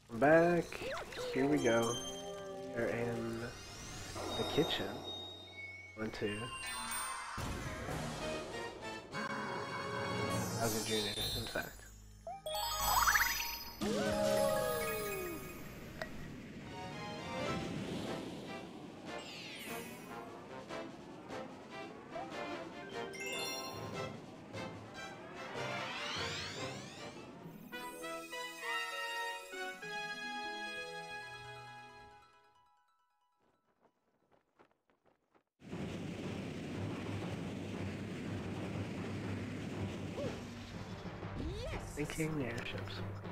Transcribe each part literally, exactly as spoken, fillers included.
I'm back. Here we go. We're in the kitchen. One, two. Bowser Junior, in fact. Thinking airships.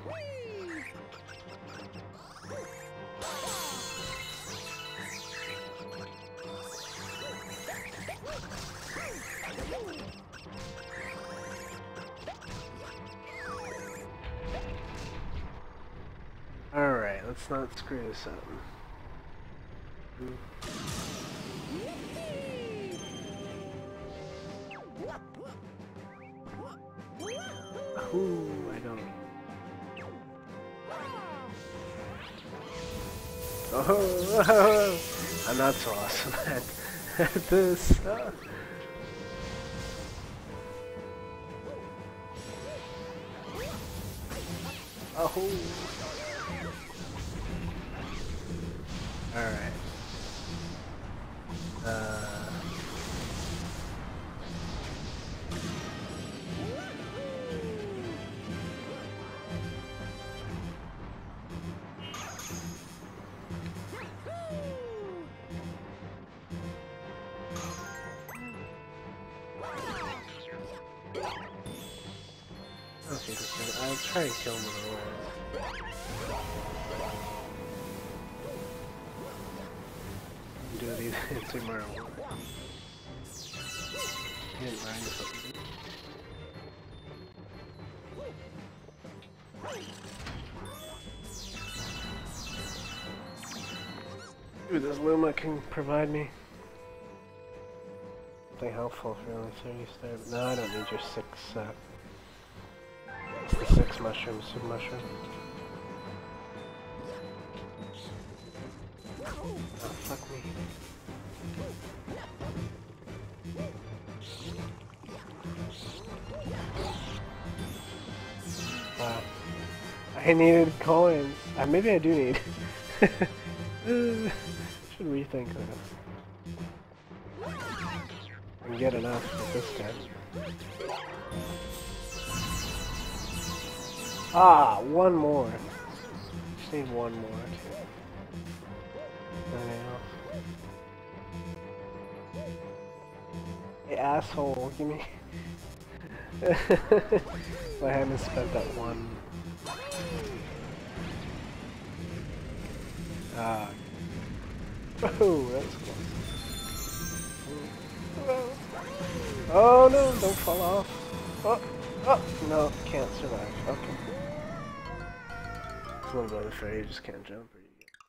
Alright, let's not screw this up. Ooh, I don't. Oh, I'm not so awesome at, at this. Uh. Oh. Alright. Uh. I'll try and kill him with a roll. Do it either in Sigmar or one. He didn't rhyme something. Ooh, this Luma can provide me something helpful for only thirty stars. No, I don't need your six. Uh, It's the six mushrooms, super mushroom. Oh, fuck me. Wow. I needed coins. Uh, maybe I do need. uh, should rethink this. And get enough with this guy. Ah, one more. Just need one more. Anything else? Hey, asshole, give me. I haven't spent that one. Ah. Oh, that's close. Oh no, don't fall off. Oh, oh, no, can't survive. Okay. It's a little bit unfair, you just can't jump or you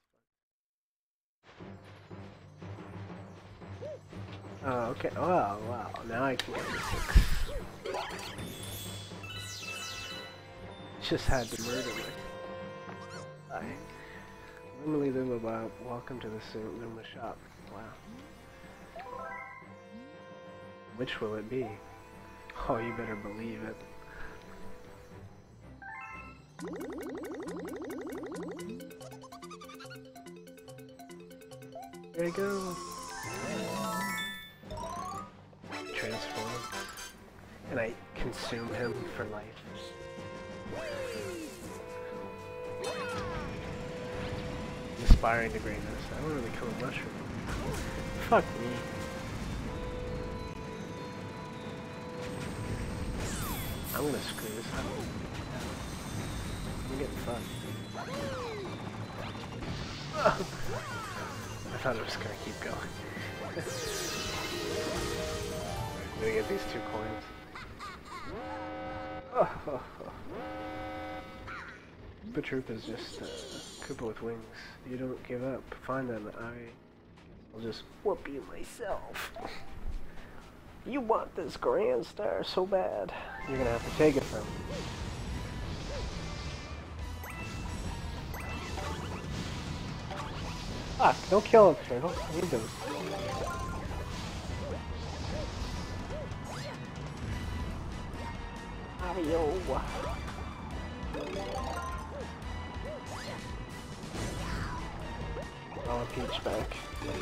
get... Oh, okay. Oh, wow, wow. Now I can get the six. Just had to murder me. Hi. Normally Luma Bob, welcome to the Luma shop. Wow. Which will it be? Oh, you better believe it. There you go. Transform. And I consume him for life. Aspiring to greatness. I don't really kill a mushroom. Fuck me. I'm gonna screw this up. I'm getting fucked. I thought it was gonna keep going. I'm gonna get these two coins. Oh, oh, oh. The truth is just uh, Koopa with wings. You don't give up. Find them. I will just whoop you myself. You want this Grand Star so bad. You're gonna have to take it from me. Fuck, don't kill him, turtle. I need those. Mario. I want Peach back.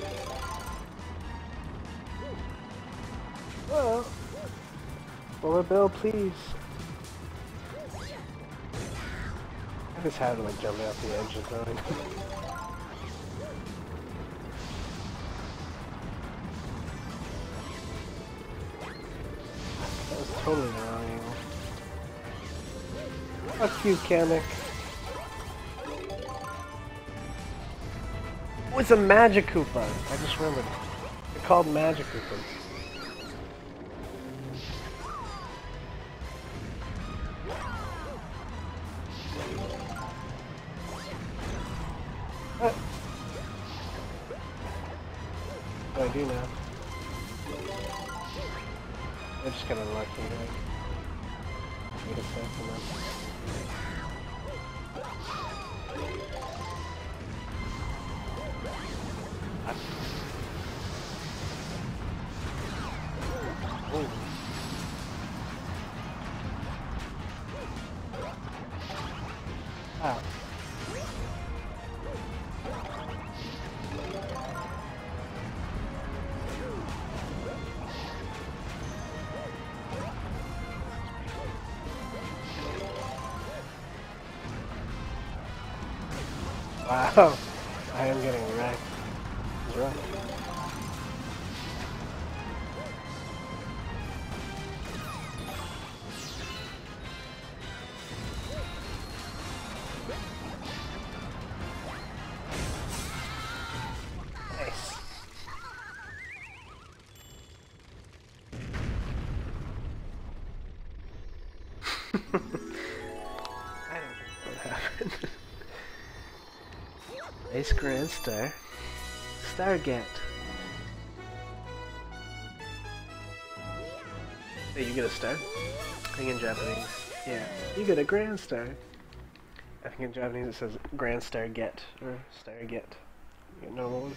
Oh. Bullet Bill, please. I just had to like jump off the edge and throwing. That was totally the wrong angle. Fuck you, Kamek. Oh, it's a Magic Koopa. I just remembered. They're called Magic Koopas. What? What do I do now? I just got unlucky, right? Wait a second then. Oh. Ow. Wow, I am getting wrecked. He's right. Nice. I don't know what happened. Ace Grand Star. Stargate. Hey, you get a star? I think in Japanese. Yeah. You get a Grand Star. I think in Japanese it says Grand Star Get or Star Get. You get normal ones.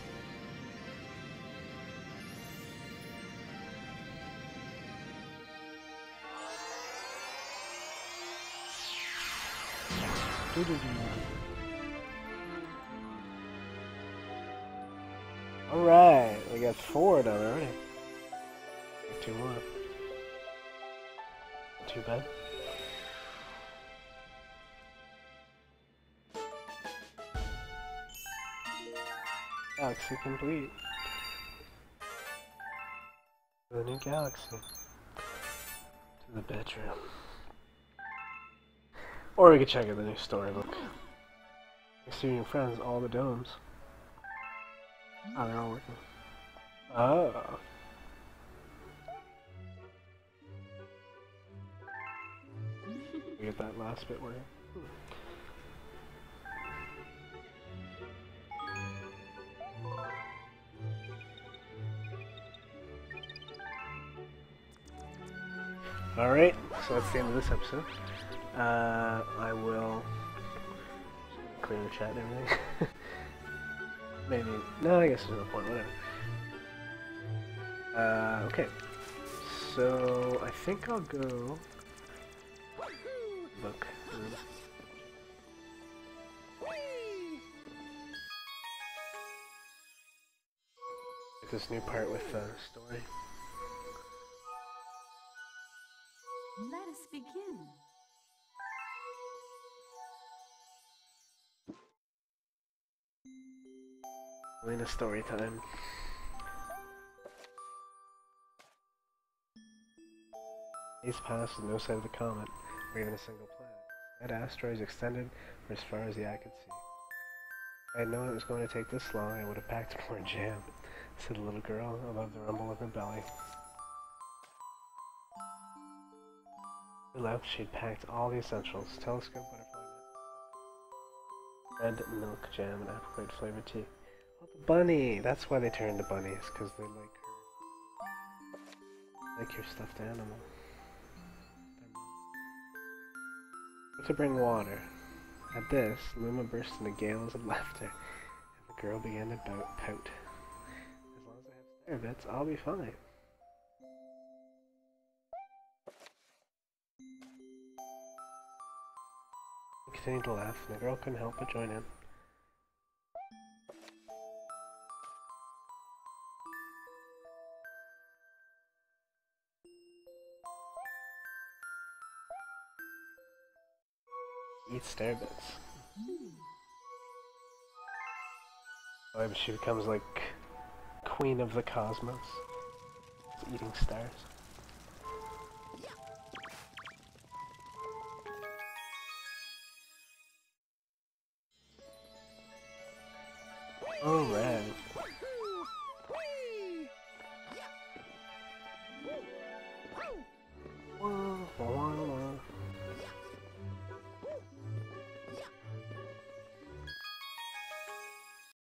Doo -doo -doo. Alright, we got four done already. Two more. Too bad. Galaxy complete. To the new galaxy. To the bedroom. Or we could check out the new storybook. You see your friends, all the domes. Oh, they're all working. Oh. We get that last bit working. Hmm. Alright, so that's the end of this episode. Uh, I will clear the chat and everything. Maybe. No, I guess there's no point, whatever. Uh, okay. So, I think I'll go... Book. Get this new part with the uh, story. Let us begin. Lena story time. Days passed with no sign of the comet, or even a single planet. That asteroid is extended for as far as the eye could see. If I had known it was going to take this long, I would have packed more jam, said the little girl above the rumble of her belly. She left, she'd packed all the essentials: telescope, butterfly net, red milk jam, and apricot flavored tea. Oh, the bunny! That's why they turn into bunnies, because they like her. Like your stuffed animal. But to bring water. At this, Luma burst into gales of laughter, and the girl began to pout. pout. As long as I have star bits, I'll be fine. I continued to laugh, and the girl couldn't help but join in. Eat star bits. Oh, she becomes like queen of the cosmos, eating stars. Alright.